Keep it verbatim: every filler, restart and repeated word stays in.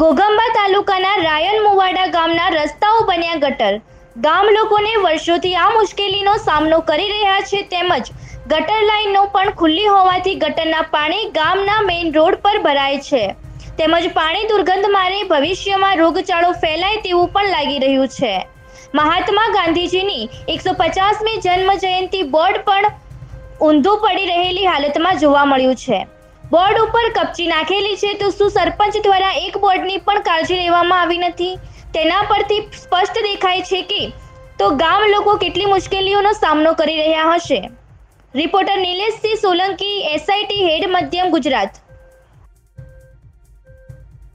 ઘોઘંબા તાલુકાના રાયન મુવાડા ગામના રસ્તાઓ બન્યા ગટર। ગામ લોકોને વર્ષોથી આ મુશ્કેલીનો સામનો કરી રહ્યા છે, તેમજ ગટર લાઈનો પણ ખુલ્લી હોવાથી ગટરના પાણી ગામના મેઇન રોડ પર ભરાય છે, તેમજ પાણી દુર્ગંધ મારે ભવિષ્યમાં રોગચાળો ફેલાય તેવું પણ લાગી રહ્યું છે। મહાત્મા ગાંધીજીની એકસો પચાસમી જન્મ જયંતિ બોર્ડ પણ ઊંધું પડી રહેલી હાલતમાં જોવા મળ્યું છે। બોર્ડ ઉપર કપચી નાખેલી છે, તો શું સરપંચ દ્વારા એક બોર્ડની પણ કાળજી લેવામાં આવી નથી? તેના પરથી સ્પષ્ટ દેખાય છે કે તો ગામ લોકો કેટલી મુશ્કેલીઓનો સામનો કરી રહ્યા હશે। Reporter Nileshsinh Solanki, SIT head, મધ્યમ ગુજરાત।